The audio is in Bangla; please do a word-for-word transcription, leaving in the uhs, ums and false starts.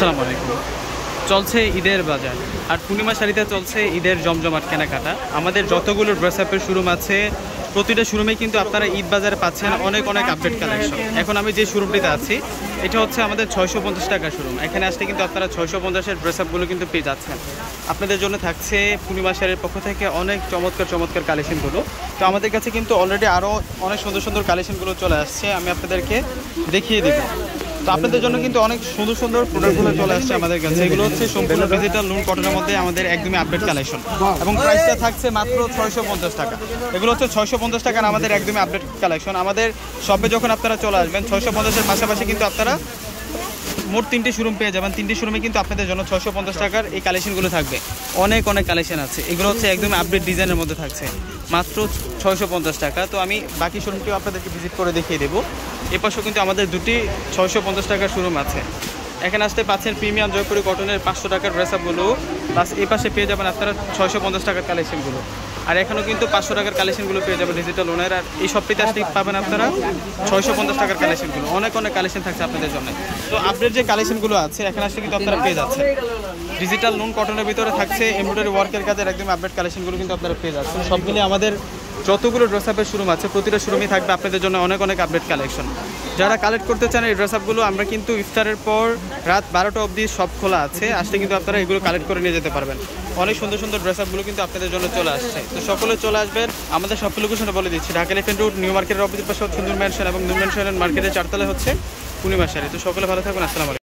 আসসালামু আলাইকুম। চলছে ঈদের বাজার আর পূর্ণিমা শাড়িতে চলছে ঈদের জমজমাট কেনাকাটা। আমাদের যতগুলো ড্রেস আপের শোরুম আছে প্রতিটা শোরুমেই কিন্তু আপনারা ঈদ বাজারে পাচ্ছেন অনেক অনেক আপডেট কালেকশন। এখন আমি যে শোরুমটিতে আছি এটা হচ্ছে আমাদের ছয়শো পঞ্চাশ টাকা শোরুম। এখানে আসলে কিন্তু আপনারা ছয়শো পঞ্চাশের ড্রেস আপগুলো কিন্তু পেয়ে যাচ্ছেন। আপনাদের জন্য থাকছে পূর্ণিমা শাড়ির পক্ষ থেকে অনেক চমৎকার চমৎকার কালেকশনগুলো। তো আমাদের কাছে কিন্তু অলরেডি আরও অনেক সুন্দর সুন্দর কালেকশনগুলো চলে আসছে, আমি আপনাদেরকে দেখিয়ে দেবো। তো আপনাদের জন্য কিন্তু অনেক সুন্দর সুন্দর প্রোডাক্টগুলো চলে আসছে আমাদের কাছে। এগুলো হচ্ছে সম্পূর্ণ ডিজিটাল লুন কটনের মধ্যে আমাদের একদমই আপডেট কালেকশন এবং প্রাইসটা থাকছে মাত্র ছয়শো পঞ্চাশ টাকা। এগুলো হচ্ছে ছয়শো পঞ্চাশ টাকার আমাদের একদমই আপডেট কালেকশন। আমাদের শপে যখন আপনারা চলে আসবেন ছয়শো পঞ্চাশের পাশাপাশি কিন্তু আপনারা মোট তিনটে শোরুম পেয়ে যাবেন। তিনটে শোরুমে কিন্তু আপনাদের জন্য ছয়শো পঞ্চাশ টাকার এই কালেকশনগুলো থাকবে। অনেক অনেক কালেকশন আছে, এগুলো হচ্ছে একদম আপডেট ডিজাইনের মধ্যে থাকছে মাত্র ছয়শো পঞ্চাশ টাকা। তো আমি বাকি শোরুমটিও আপনাদেরকে ভিজিট করে দেখিয়ে দেবো। এ পাশেও কিন্তু আমাদের দুটি ছয়শো পঞ্চাশ টাকার শোরুম আছে। এখানে আসতে পাচ্ছেন প্রিমিয়াম জয়পুরি কটনের পাঁচশো টাকার ড্রেস আপগুলো, প্লাস এই পাশে পেয়ে যাবেন আপনারা ছয়শো পঞ্চাশ টাকার কালেকশনগুলো। আর এখানেও কিন্তু পাঁচশো টাকার কালেকশনগুলো পেয়ে যাবেন ডিজিটাল লোনের। আর এই সবটিতে আসলে পাবেন আপনারা ছয়শো পঞ্চাশ টাকার কালেকশনগুলো। অনেক অনেক কালেকশন থাকছে আপনাদের জন্য। তো আপডেট যে কালেকশনগুলো আছে এখানে আসলে কিন্তু আপনারা পেয়ে যাচ্ছেন ডিজিটাল লোন কটনের ভিতরে থাকছে এমব্রয়ডারি ওয়ার্কের কাজের একদম আপডেট কালেকশনগুলো কিন্তু আপনারা পেয়ে যাচ্ছেন। সব মিলিয়ে আমাদের যতগুলো ড্রেস আপের শোরুম আছে প্রতিটা শোরুমই থাকবে আপনাদের জন্য অনেক অনেক আপডেট কালেকশন। যারা কালেক্ট করতে চান এই ড্রেস আপগুলো, আমরা কিন্তু ইফতারের পর রাত বারোটা অবধি সব খোলা আছে, আসলে কিন্তু আপনারা এগুলো কালেক্ট করে নিয়ে যেতে পারবেন। অনেক সুন্দর সুন্দর ড্রেস আপগুলো কিন্তু আপনাদের জন্য চলে আসছে। তো সকলে চলে আসবেন। আমাদের সব লোকেশনে বলে দিচ্ছি, ঢাকা এলিফ্যান্ট রোড, নিউ মার্কেটের অপোজিট পাশে হচ্ছে নূর ম্যানশন এবং নূর ম্যানশনের মার্কেটের চারতলায় হচ্ছে পূর্ণিমা শাড়ি। তো সকলে ভালো থাকবেন। আসসালামু আলাইকুম।